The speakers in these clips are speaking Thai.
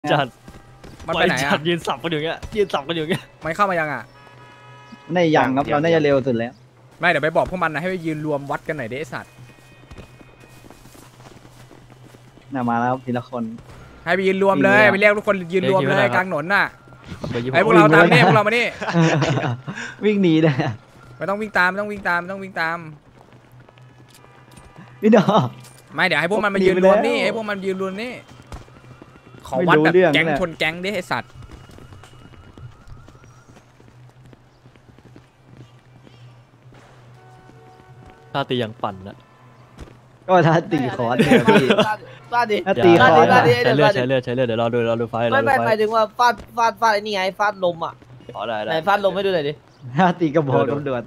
จัดมันไปไหนอ่ะยืนสับกันอยู่เงี้ยยืนสับกันอยู่เงี้ยมันเข้ามายังอ่ะน่ายังครับเราน่าจะเร็วสุดแล้วไม่เดี๋ยวไปบอกพวกมันนะให้ไปยืนรวมวัดกันหน่อยเด้สัตว์น่ามาแล้วทีละคนให้ไปยืนรวมเลยไปเรียกทุกคนยืนรวมเลยกลางถนนน่ะไอ้พวกเราตามนี่พวกเรามานี่วิ่งหนีเลยไม่ต้องวิ่งตามไม่ต้องวิ่งตามไม่ต้องวิ่งตามพี่ดอไม่เดี๋ยวให้พวกมันมายืนรวมนี่ให้พวกมันยืนรวมนี่ขอวัดแบบแก๊งชนแก๊งดิไอ้สัตว์ท่าตีอย่างปั่นนะก็ถ้าตีคอร์สเนี่ยพี่ฟาดดิถ้าตีคอร์สใช้เลือดเดี๋ยวรอดูไฟไม่หมายถึงว่าฟาดไอ้นี่ไงฟาดลมอ่ะไหนฟาดลมให้ดูหน่อยดิถ้าตีกระบอกตำรวจ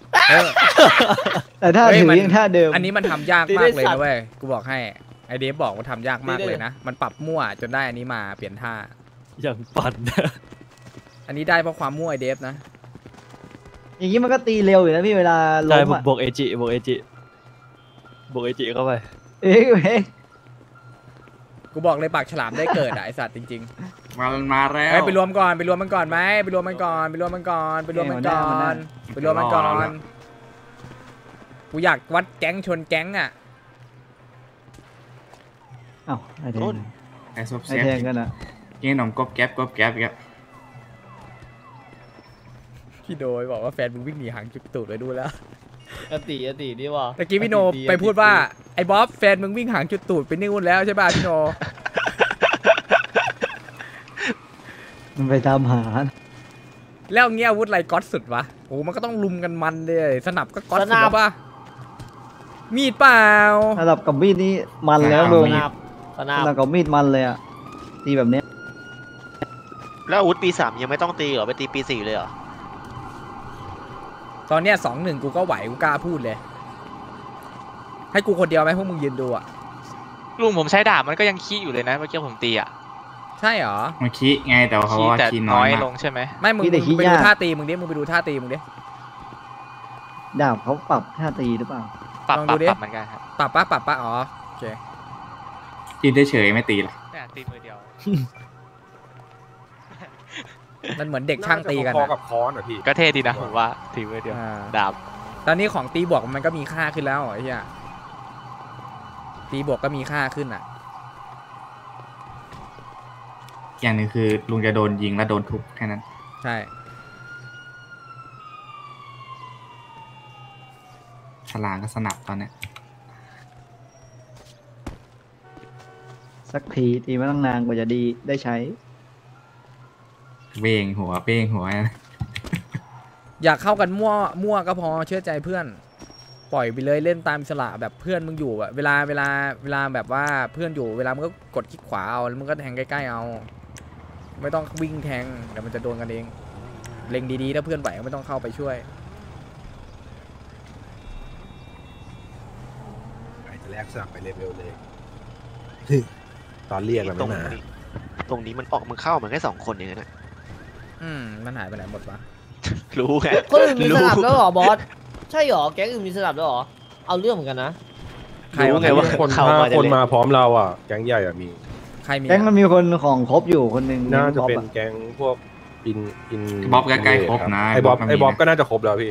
แต่ถ้าถือยังท่าเดิมอันนี้มันทำยากมากเลยนะเว้ยกูบอกให้ไอเดฟบอกว่าทำยากมากเลยนะมันปรับมั่วจนได้อันนี้มาเปลี่ยนท่าอย่างปั่นอันนี้ได้เพราะความมั่วไอเดฟนะอย่างนี้มันก็ตีเร็วอยู่นะพี่เวลาล้มอ่ะบวกเอจิเข้าไปเอ้ยกูบอกเลยปากฉลามได้เกิดไอสัตว์จริงๆมาแล้วไปรวมก่อนไหมไปรวมมันก่อนกูอยากวัดแก๊งชนแก๊งอ่ะอ้าวไอ้ซบไอ้แทงกันอ่ะกินขนมกบแก๊บพี่โดยบอกว่าแฟนมึงวิ่งหนีหางจุดตูดไปดูแล้วอตินี่วะตะกี้พี่โนไปพูดว่าไอ้บ๊อบแฟนมึงวิ่งหางจุดตูดไปนิ่งแล้วใช่ป่ะพี่โนมันไปตามหาแล้วเงี้ยอาวุธอะไรก๊อตสุดวะโอ้มันก็ต้องลุมกันมันเลยสนับก็ก๊อตสุดป่ะมีดเปล่าสนับกับมีดนี่มันแล้วลุงสนับกับมีดมันเลยอ่ะตีแบบนี้แล้วอาวุธปี 3ยังไม่ต้องตีเหรอไปตีปี 4เลยเหรอตอนเนี้ย2-1กูก็ไหวกูกล้าพูดเลยให้กูคนเดียวไหมพวกมึงยืนดูอ่ะลุงผมใช้ดาบมันก็ยังขี้อยู่เลยนะเมื่อกี้ผมตีอ่ะใช่เหรอมันขี้ไงแต่เขาว่าขี้น้อยลงใช่ไหมไม่มึงไปดูท่าตีมึงดิมึงไปดูท่าตีมึงดิดาบเขาปรับท่าตีหรือเปล่าปรับเหมือนกันครับปรับปะอ๋อโอเคตีได้เฉยไม่ตีหรอตีมือเดียวมันเหมือนเด็กช่างตีกันกับค้อนอ่ะพี่ก็เท่ดีนะผมว่าตีมือเดียวดาบตอนนี้ของตีบวกมันก็มีค่าขึ้นแล้วไอ้เหี้ยตีบวกก็มีค่าขึ้นอ่ะอย่างหนึ่งคือลุงจะโดนยิงและโดนทุบแค่นั้นใช่ฉลามก็สนับตอนเนี้ยสักทีตีมาตั้งนานกว่าจะดีได้ใช้เป้งหัวอยากเข้ากันมั่วก็พอเชื่อใจเพื่อนปล่อยไปเลยเล่นตามอิสระแบบเพื่อนมึงอยู่อะเวลาแบบว่าเพื่อนอยู่เวลามึงก็กดคลิกขวาเอาแล้วมึงก็แทงใกล้ๆเอาไม่ต้องวิ่งแทงเดี๋ยวมันจะโดนกันเองเล็งดีๆถ้าเพื่อนไหวก็ไม่ต้องเข้าไปช่วยจะแลกสลับไปเลเวลเลยตอนเรียกมันไม่มาตรงนี้มันออกมึงเข้ามันแค่2 คนอย่างนั้นนะมันหายไปไหนหมดวะรู้ไงคนอื่นมีสลับแล้วหรอบอสใช่หรอแก๊งอื่นมีสลับแล้วหรอเอาเรื่องเหมือนกันนะรู้ไงว่าคนมาพร้อมเราอ่ะแก๊งใหญ่อ่ะมีใครมีแก๊งมันมีคนของครบอยู่คนหนึ่งน่าจะเป็นแก๊งพวกอินบ๊อบใกล้ๆครบนะไอ้บ๊อบก็น่าจะครบแล้วพี่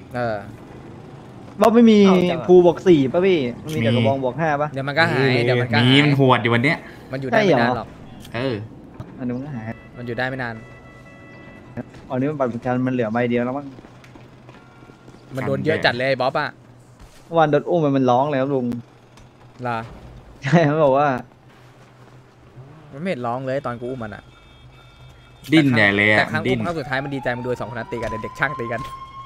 บ๊อบไม่มีภูบอก4ป่ะพี่มีแต่กระบองบอก5ป่ะเดี๋ยวมันก็หายมันหวดอยู่วันเนี้ยมันอยู่ได้ไม่นานหรอกอันนี้มันก็หายมันอยู่ได้ไม่นานอันนี้มันปัจจุบันมันเหลือใบเดียวแล้วมั้งมันโดนเยอะจัดเลยบ๊อบอ่ะวันโดนอุ้มมันร้องเลยครับลุงล่ะใช่เขาบอกว่ามันไม่เห็นร้องเลยตอนกูอุ้มมันอ่ะดิ้นใหญ่เลยแต่ครั้งอุ้มครั้งสุดท้ายมันดีใจมันดู2 คนนั้นตีกันเด็กช่างตีกัน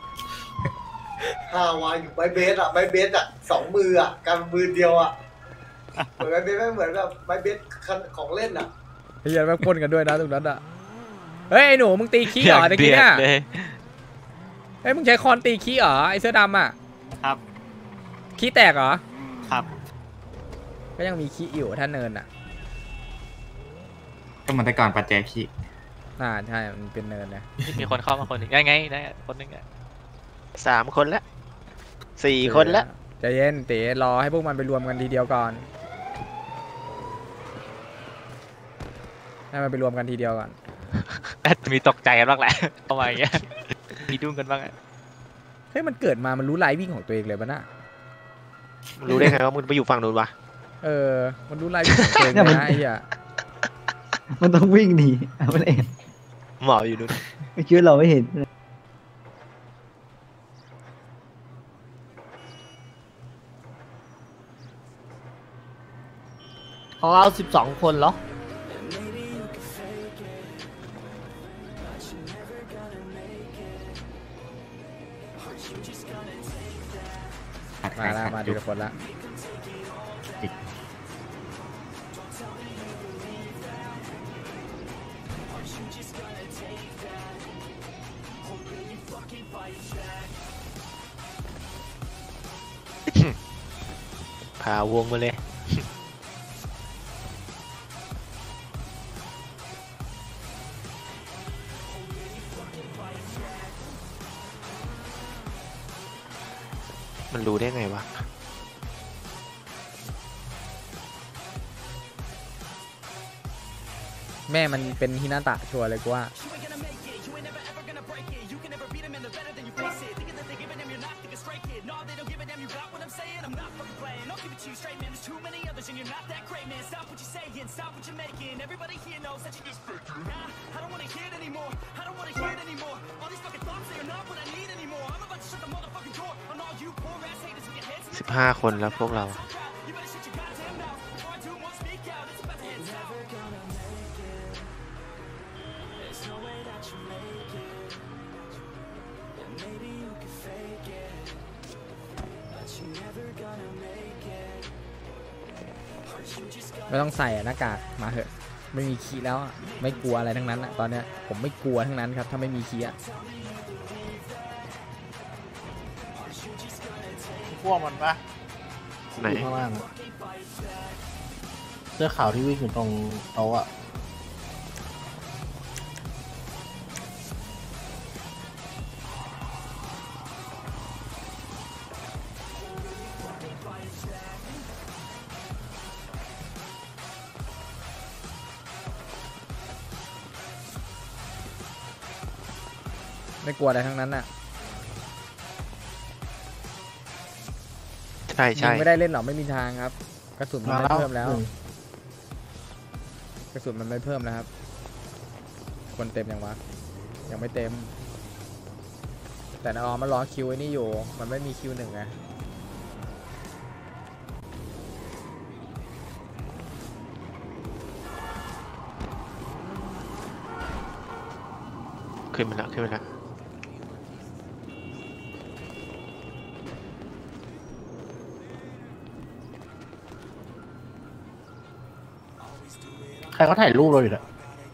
วางอยู่ใบเบสอ่ะ2 มืออ่ะกันมือเดียวอ่ะเหมือนใบเบสไม่เหมือนแบบใบเบสของเล่นอ่ะไอ้ยันแม่งพ่นกันด้วยนะตรงนั้นอ่ะเฮ้ยหนูมึงตีขี้เหรอตะกี้เนี่ยเฮ้ยมึงใช้คอนตีขี้เหรอไอเสื้อดำอ่ะครับขี้แตกเหรอครับก็ยังมีขี้อยู่ถ้าเนินอ่ะก็มันแต่ก่อนปัจแจขี้ใช่มันเป็นเนินนะมีคนเข้ามาคนนึงไงได้คนนึงอ่ะ 3 คนแล้ว4 คนแล้วใจเย็นเต๋รอให้พวกมันไปรวมกันทีเดียวก่อนให้มันไปรวมกันทีเดียวก่อนอาจจะมีตกใจกันบ้างแหละประมาณอย่างเงี้ยมีดุ้งกันบ้างอะเฮ้ยมันเกิดมามันรู้ไลน์วิ่งของตัวเองเลยปะน่ะมึงรู้ได้ไงว่ามึงไปอยู่ฝั่งนู้นวะมันรู้ไลน์วิ่งของตัวเองเลยนะไอ้เหี้ยมันต้องวิ่งหนีมันเองหมออยู่นู้นไม่คิดว่าเราไม่เห็นของเรา12 คนเหรอมาแล้วมาทีละคนละพาวงมาเลย มันรู้ได้ไงวะแม่มันเป็นฮินาตะชัวร์เลยกูว่า 15 คนแล้วพวกเราไม่ต้องใส่หน้ากากมาเถอะไม่มีคีย์แล้วอะไม่กลัวอะไรทั้งนั้นอะตอนเนี้ยผมไม่กลัวทั้งนั้นครับถ้าไม่มีคีย์อะพวกมันปะไหนข้างล่างเสื้อขาวที่วิ่งอยู่ตรงโต๊ะอะไม่กลัวอะไรทั้งนั้นอะใช่ยิใช่งไม่ได้เล่นหรอกไม่มีทางครับ กระสุนมันไม่เพิ่มแล้ว กระสุนมันไม่เพิ่มแล้วครับคนเต็มยังวะยังไม่เต็ม แต่นอมันรอคิวไอ้นี่อยู่มันไม่มีคิวหนึ่งไงขึ้นมาแล้วขึ้นมาแล้วใครเขาถ่ายรูปเราอยู่อะ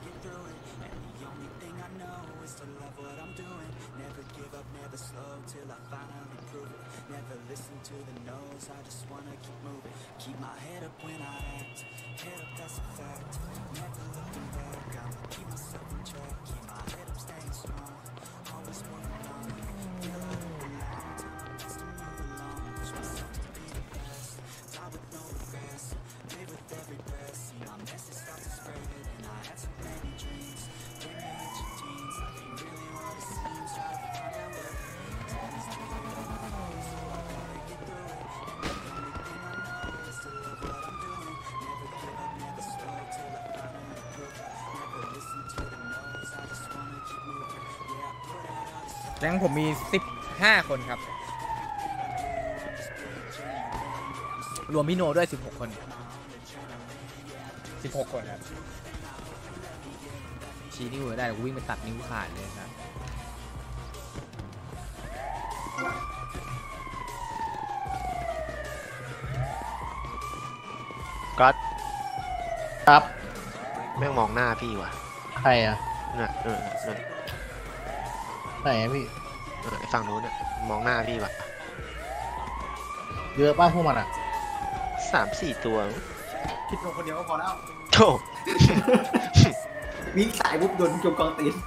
แก๊งผมมี15 คนครับ รวมพี่โนด้วย16 คน16 คนครับชี้นิ้วไม่ได้เดี๋ยวกูวิ่งไปตัดนิ้วขาดเลยครับก๊อตครับแม่งมองหน้าพี่ว่ะใครอะน่ะนั่นไหนอะพี่ไอ้ฝั่งนู้นน่ะมองหน้าพี่ว่ะเยอะป้าพวกมันอะ 3-4 ตัวคิดตัวคนเดียวก็พอแล้วโธ่วิ่งสายปุ๊บโดนจมกองตีน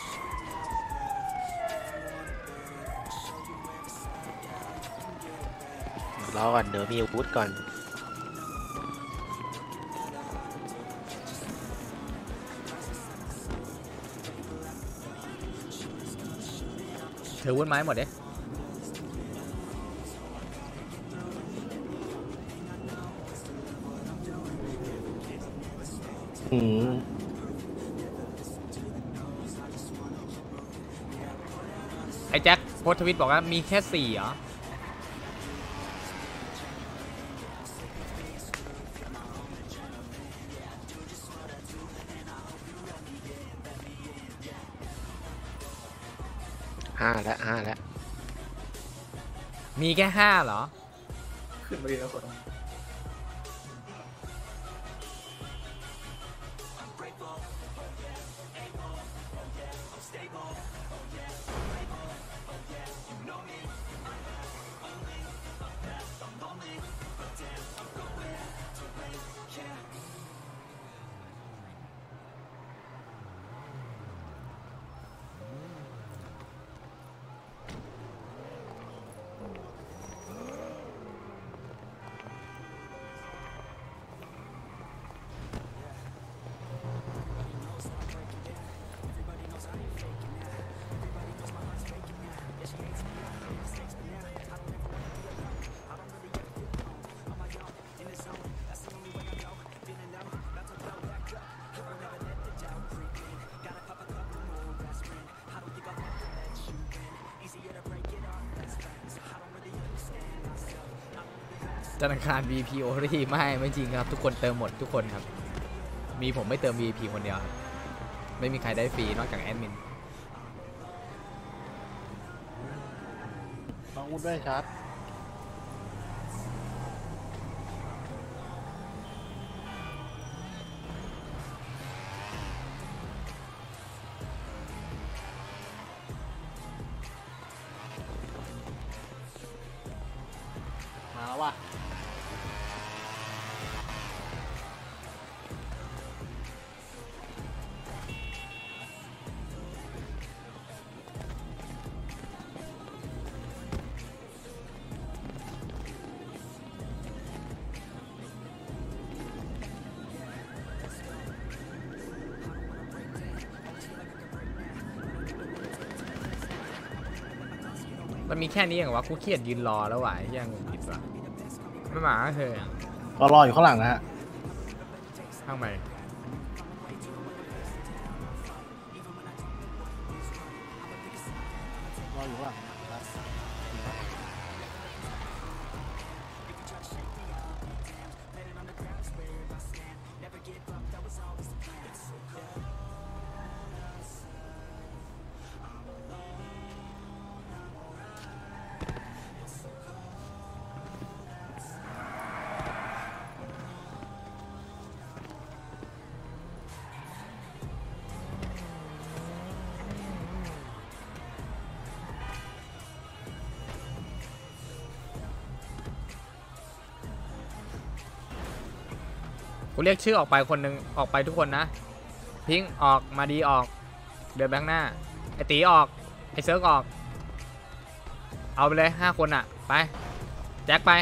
รอก่อนเดี๋ยวมีอาวุธก่อนถือวุ้นไม้หมดเด้ ไอ้แจ็คโพสต์ทวิตบอกว่ามีแค่4เหรอ 5 แล้ว 5 แล้วมีแค่5เหรอขึ้นมาดีแล้วคนธนาคาร VP โอรีไม่จริงครับทุกคนเติมหมดทุกคนครับมีผมไม่เติม VP คนเดียวครับไม่มีใครได้ฟรีนอกจากแอดมินน้องอูดด้วยชัด มาแล้วว่ะมันมีแค่นี้เองวะกูเครียดยืนรอแล้วว่ะยังงงผิดว่ะไม่มาก็คือรออยู่ข้างหลังนะฮะข้างในรออยู่ข้างหลังนะครับกูเรียกชื่อออกไปคนหนึ่งออกไปทุกคนนะพิงค์ออกมาดีออกเดินแบงหน้าไอตีออกไอเซิร์กออกเอาไปเลย5 คนอ่ะไปแจ็คไป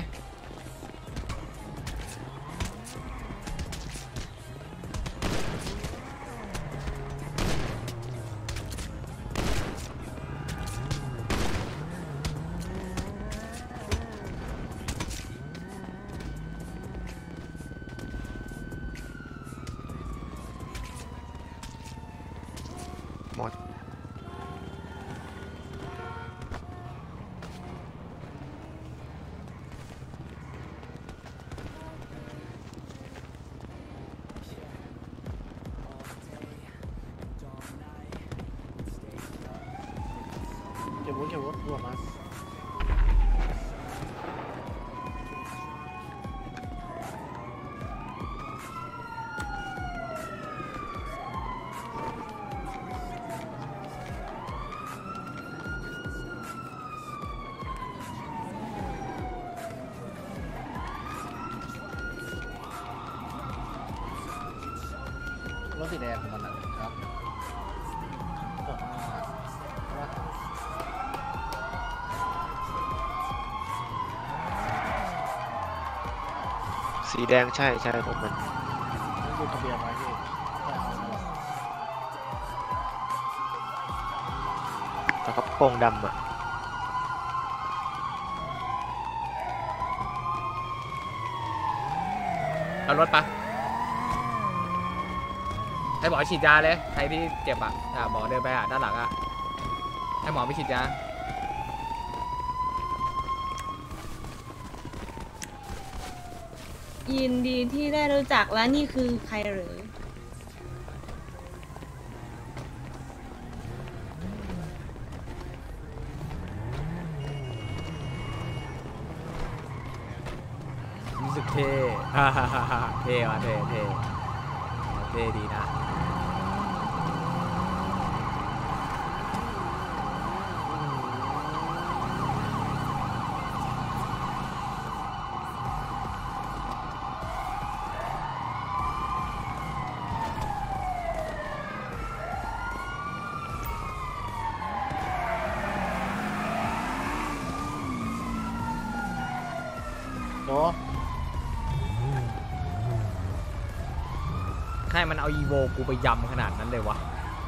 หมดเก็บวุ้นรวมมา รถสีแดงของมันนะครับสีแดงใช่ผมมันดูทะเบียนไว้พี่แต่กระโปรงดำอ่ะเอารถปะให้หมอฉีดยาเลยใครที่เจ็บอ่ะหมอเดินไปด้านหลังอ่ะให้หมอไปฉีดยายินดีที่ได้รู้จักและนี่คือใครหรือรู้สึกเท่ เท่ว่ะเท่เท่เท่ดีนะโอ้ใครมันเอาอีโวกูไปยำขนาดนั้นเลยวะ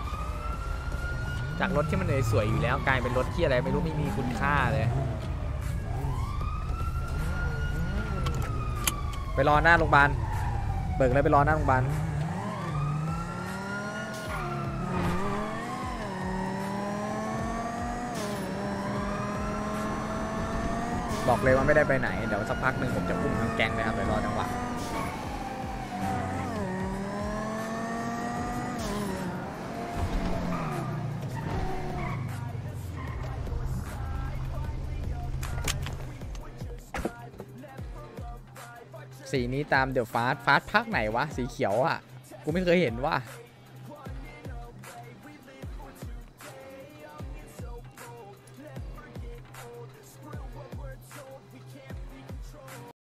จากรถที่มันเลยสวยอยู่แล้วกลายเป็นรถที่อะไรไม่รู้ไม่มีคุณค่าเลยไปรอหน้าโรงพยาบาลเบิกเลยไปรอหน้าโรงพยาบาลบอกเลยว่าไม่ได้ไปไหนเดี๋ยวสักพักหนึ่งผมจะพุ่งทางแก๊งเลยครับเดี๋ยวรอจังหวะสีนี้ตามเดี๋ยวฟาสภาคไหนวะสีเขียวอ่ะกูไม่เคยเห็นว่ะ